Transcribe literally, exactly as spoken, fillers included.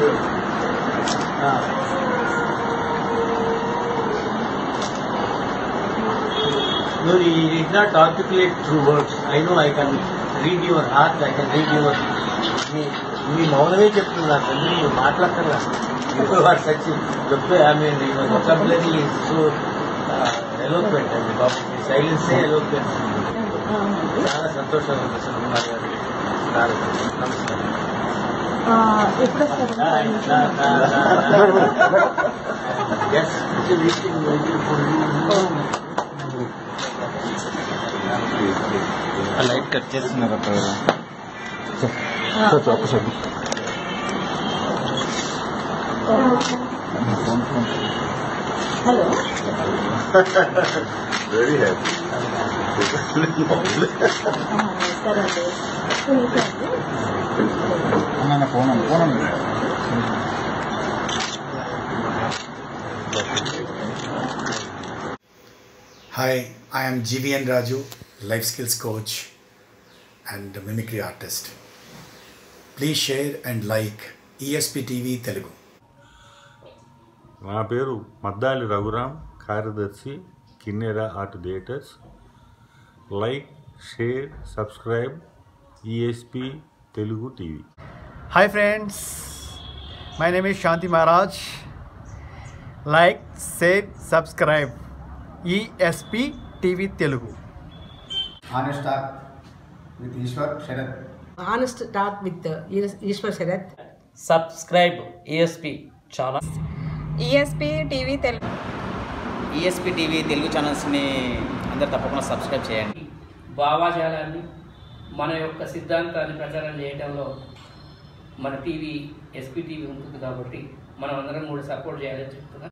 No, he did not articulate through words. I know I can read your heart, I can read your... మీ మౌనమే చెప్తుంది నాకు అందరూ మీరు మాట్లాడతారా ఇప్పుడు వాడు సచ్చి చెప్తే I mean vocabulary is so eloquent అండి బాబు మీ సైలెన్సే ఎలోక్వెంట్. చాలా సంతోషంగా ఉంది సుకుమార్ గారు. నమస్కారం. లైట్ కట్ చేస్తున్నారు అక్కడ. Hello very happy. ఫోన్ అండి ఫోన్ అండి Hi, I am G V N Raju, life skills coach and mimicry artist. Please share and like E S P T V Telugu. నా పేరు మద్దాలి రఘురామ్, కార్యదర్శి Kinnera art theatres. Like, share, subscribe E S P Telugu T V. Hi friends, my name is Shanti Maharaj. Like, share, subscribe E S P T V Telugu. Honest talk with Ishwar Sharath. Honest talk with uh, Ishwar Sharath. Subscribe ESP channel ESP TV Telugu ESP TV Telugu ఛానల్స్ని అందరు తప్పకుండా subscribe చేయండి. భావాజాలాన్ని మన యొక్క సిద్ధాంతాన్ని ప్రచారం చేయడంలో మన టీవీ ఎస్పీ టీవీ ఉంటుంది కాబట్టి మనం అందరం కూడా సపోర్ట్ చేయాలని చెప్తున్నాం.